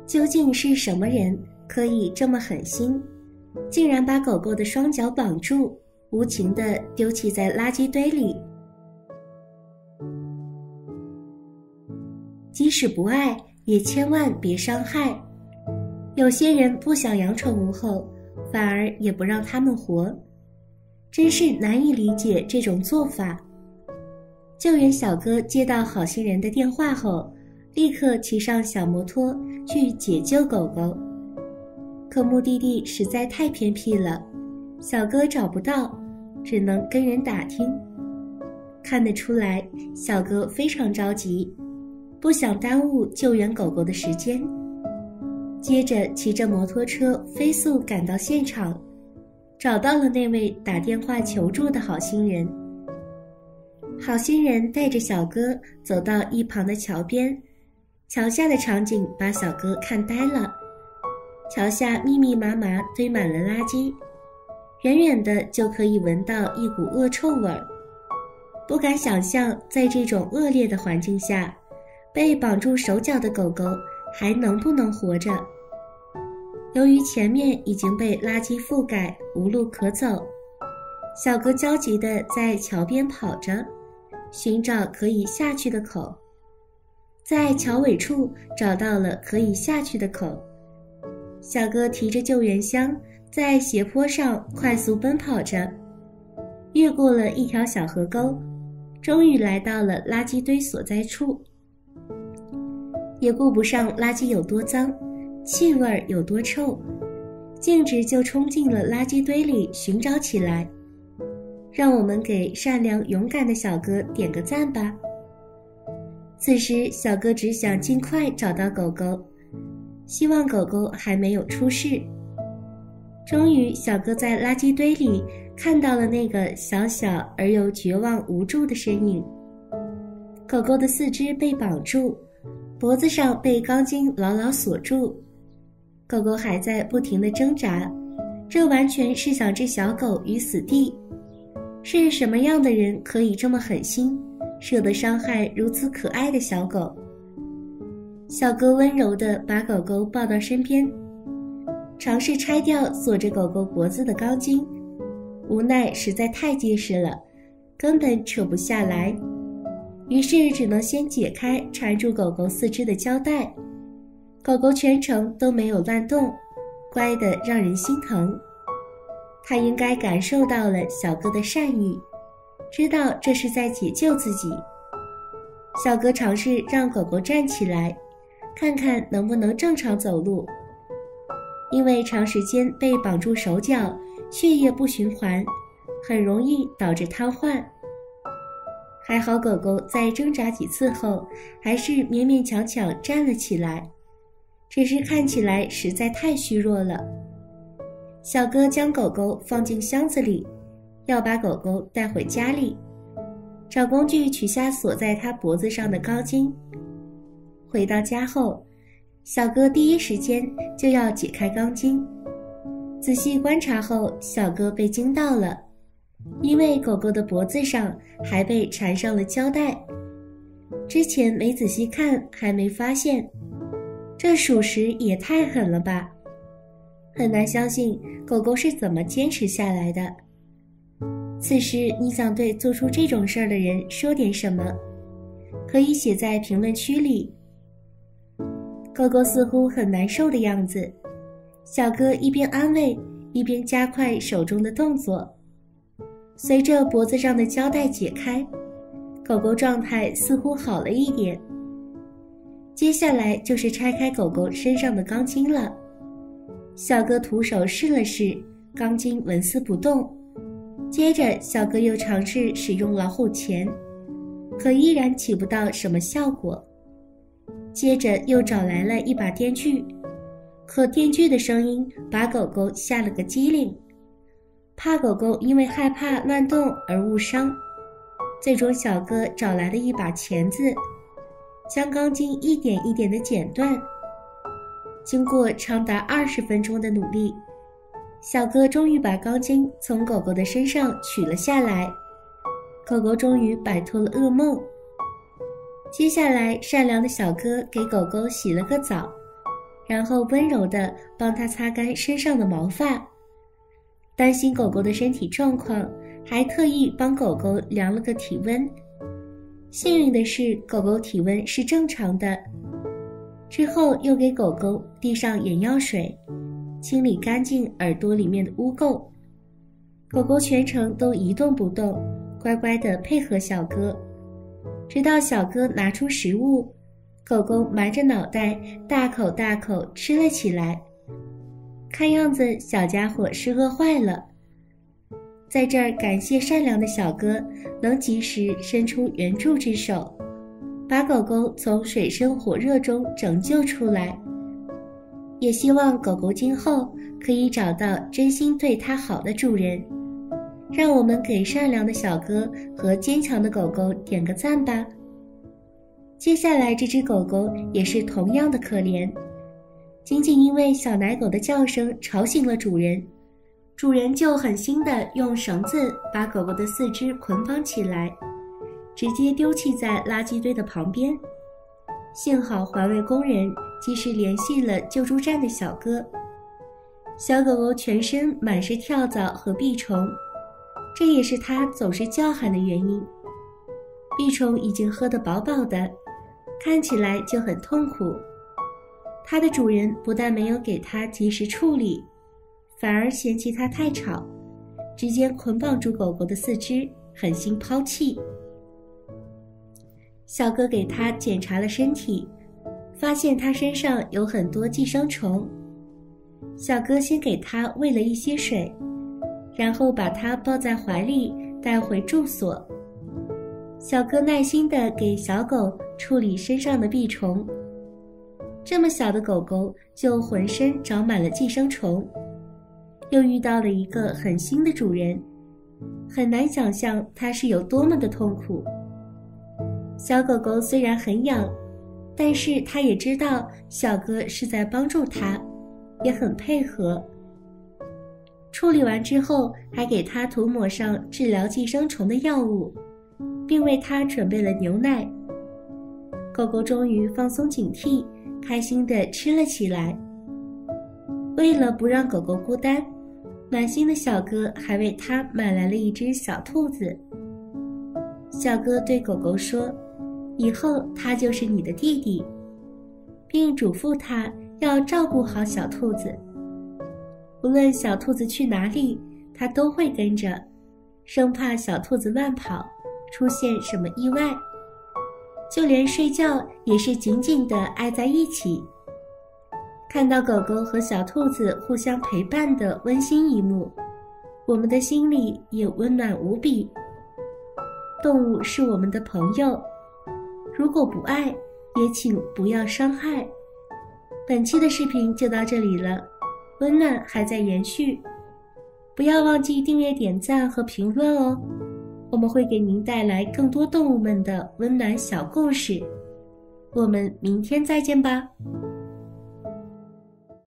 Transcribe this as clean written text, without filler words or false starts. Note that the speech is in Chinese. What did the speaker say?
究竟是什么人可以这么狠心，竟然把狗狗的双脚绑住，无情地丢弃在垃圾堆里？即使不爱，也千万别伤害。有些人不想养宠物后，反而也不让它们活，真是难以理解这种做法。救援小哥接到好心人的电话后，立刻骑上小摩托去解救狗狗。可目的地实在太偏僻了，小哥找不到，只能跟人打听。看得出来，小哥非常着急，不想耽误救援狗狗的时间。接着骑着摩托车飞速赶到现场，找到了那位打电话求助的好心人。好心人带着小哥走到一旁的桥边，桥下的场景把小哥看呆了。桥下密密麻麻堆满了垃圾，远远的就可以闻到一股恶臭味儿。不敢想象在这种恶劣的环境下，被绑住手脚的狗狗还能不能活着。由于前面已经被垃圾覆盖，无路可走，小哥焦急地在桥边跑着，寻找可以下去的口。在桥尾处找到了可以下去的口，小哥提着救援箱在斜坡上快速奔跑着，越过了一条小河沟，终于来到了垃圾堆所在处。也顾不上垃圾有多脏，气味有多臭，径直就冲进了垃圾堆里寻找起来。让我们给善良勇敢的小哥点个赞吧。此时小哥只想尽快找到狗狗，希望狗狗还没有出事。终于小哥在垃圾堆里看到了那个小小而又绝望无助的身影。狗狗的四肢被绑住，脖子上被钢筋牢牢锁住，狗狗还在不停地挣扎，这完全是想置小狗于死地。是什么样的人可以这么狠心，舍得伤害如此可爱的小狗？小哥温柔地把狗狗抱到身边，尝试拆掉锁着狗狗脖子的钢筋，无奈实在太结实了，根本扯不下来，于是只能先解开缠住狗狗四肢的胶带。狗狗全程都没有乱动，乖得让人心疼。它应该感受到了小哥的善意，知道这是在解救自己。小哥尝试让狗狗站起来，看看能不能正常走路。因为长时间被绑住手脚，血液不循环，很容易导致瘫痪。还好狗狗在挣扎几次后，还是勉勉强强站了起来，只是看起来实在太虚弱了。小哥将狗狗放进箱子里，要把狗狗带回家里，找工具取下锁在它脖子上的钢筋。回到家后，小哥第一时间就要解开钢筋。仔细观察后，小哥被惊到了，因为狗狗的脖子上还被缠上了胶带。之前没仔细看，还没发现，这属实也太狠了吧！很难相信狗狗是怎么坚持下来的。此时你想对做出这种事儿的人说点什么？可以写在评论区里。狗狗似乎很难受的样子，小哥一边安慰，一边加快手中的动作。随着脖子上的胶带解开，狗狗状态似乎好了一点。接下来就是拆开狗狗身上的钢筋了。小哥徒手试了试，钢筋纹丝不动。接着小哥又尝试使用老虎钳，可依然起不到什么效果。接着又找来了一把电锯，可电锯的声音把狗狗吓了个机灵，怕狗狗因为害怕乱动而误伤。最终小哥找来了一把钳子，将钢筋一点一点地剪断。经过长达20分钟的努力，小哥终于把钢筋从狗狗的身上取了下来，狗狗终于摆脱了噩梦。接下来善良的小哥给狗狗洗了个澡， 然后温柔地帮它擦干身上的毛发。担心狗狗的身体状况，还特意帮狗狗量了个体温。幸运的是，狗狗体温是正常的。之后又给狗狗递上眼药水，清理干净耳朵里面的污垢。狗狗全程都一动不动，乖乖地配合小哥，直到小哥拿出食物，狗狗埋着脑袋大口大口吃了起来。看样子小家伙是饿坏了。在这儿感谢善良的小哥能及时伸出援助之手，把狗狗从水深火热中拯救出来。也希望狗狗今后可以找到真心对它好的主人。让我们给善良的小哥和坚强的狗狗点个赞吧。接下来这只狗狗也是同样的可怜，仅仅因为小奶狗的叫声吵醒了主人，主人就狠心地用绳子把狗狗的四肢捆绑起来，直接丢弃在垃圾堆的旁边。幸好环卫工人及时联系了救助站的小哥。小狗狗全身满是跳蚤和蜱虫，这也是它总是叫喊的原因。蜱虫已经喝得饱饱的，看起来就很痛苦。它的主人不但没有给它及时处理，反而嫌弃它太吵，直接捆绑住狗狗的四肢，狠心抛弃。小哥给它检查了身体，发现它身上有很多寄生虫。小哥先给它喂了一些水，然后把它抱在怀里带回住所。小哥耐心地给小狗处理身上的蜱虫，这么小的狗狗就浑身长满了寄生虫，又遇到了一个狠心的主人，很难想象它是有多么的痛苦。小狗狗虽然很痒，但是它也知道小哥是在帮助它，也很配合。处理完之后，还给它涂抹上治疗寄生虫的药物，并为它准备了牛奶。狗狗终于放松警惕，开心地吃了起来。为了不让狗狗孤单，暖心的小哥还为它买来了一只小兔子。小哥对狗狗说，以后它就是你的弟弟，并嘱咐它要照顾好小兔子。无论小兔子去哪里，它都会跟着，生怕小兔子乱跑，出现什么意外。就连睡觉也是紧紧地挨在一起。看到狗狗和小兔子互相陪伴的温馨一幕，我们的心里也温暖无比。动物是我们的朋友，如果不爱，也请不要伤害。本期的视频就到这里了，温暖还在延续，不要忘记订阅、点赞和评论哦，我们会给您带来更多动物们的温暖小故事。我们明天再见吧。